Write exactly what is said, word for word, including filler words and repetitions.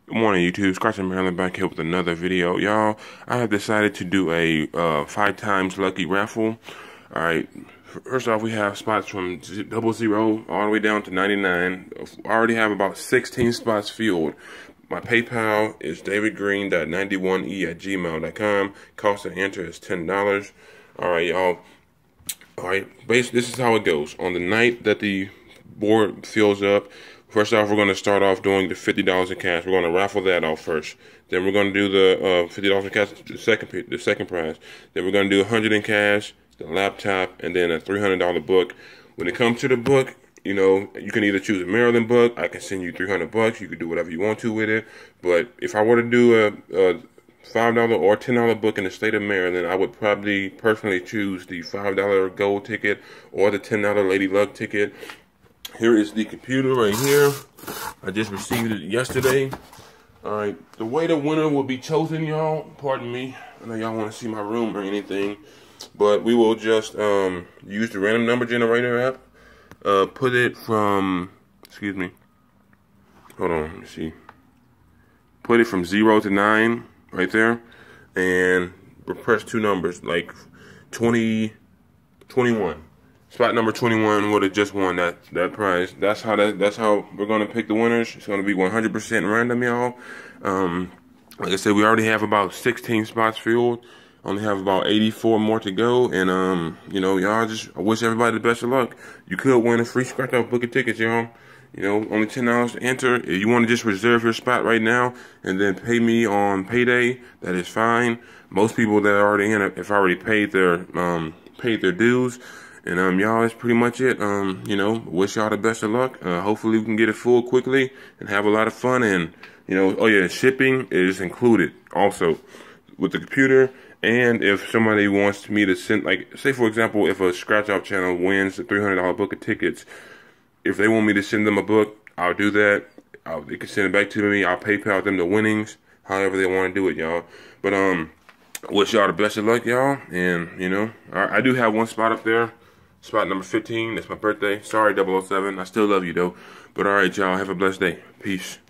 Good morning, YouTube. Scratch and Maryland back here with another video. Y'all, I have decided to do a uh, five times lucky raffle. All right. First off, we have spots from double zero all the way down to ninety-nine. I already have about sixteen spots filled. My PayPal is david green dot ninety-one e at gmail dot com. Cost to enter is ten dollars. All right, y'all. All right. Basically, this is how it goes. On the night that the board fills up, first off, we're going to start off doing the fifty dollars in cash. We're going to raffle that off first. Then we're going to do the uh, fifty dollars in cash, the second, the second prize. Then we're going to do one hundred dollars in cash, the laptop, and then a three hundred dollar book. When it comes to the book, you know, you can either choose a Maryland book. I can send you three hundred bucks. You can do whatever you want to with it. But if I were to do a, a five dollar or ten dollar book in the state of Maryland, I would probably personally choose the five dollar gold ticket or the ten dollar Lady Luck ticket. Here is the computer right here. I just received it yesterday. All right, the way the winner will be chosen, y'all, pardon me. I know y'all want to see my room or anything, but we will just um, use the random number generator app. Uh, put it from, excuse me, hold on, let me see. Put it from zero to nine right there, and press two numbers, like twenty, twenty-one. Spot number twenty-one would have just won that that prize. That's how that that's how we're gonna pick the winners. It's gonna be one hundred percent random, y'all. Um, like I said, we already have about sixteen spots filled. Only have about eighty-four more to go, and um, you know, y'all just I wish everybody the best of luck. You could win a free scratch off book of tickets, y'all. You know, only ten dollars to enter. If you want to just reserve your spot right now and then pay me on payday, that is fine. Most people that are already in it, if I already paid their um paid their dues. And um, y'all, that's pretty much it. Um, you know, wish y'all the best of luck. Uh, hopefully we can get it full quickly and have a lot of fun. And you know, oh yeah, shipping is included also with the computer. And if somebody wants me to send, like, say for example, if a scratch off channel wins the three hundred dollar book of tickets, if they want me to send them a book, I'll do that. I'll, they can send it back to me. I'll PayPal them the winnings, however they want to do it, y'all. But um, wish y'all the best of luck, y'all. And you know, I, I do have one spot up there. Spot number fifteen, that's my birthday. Sorry, double oh seven. I still love you, though. But all right, y'all. Have a blessed day. Peace.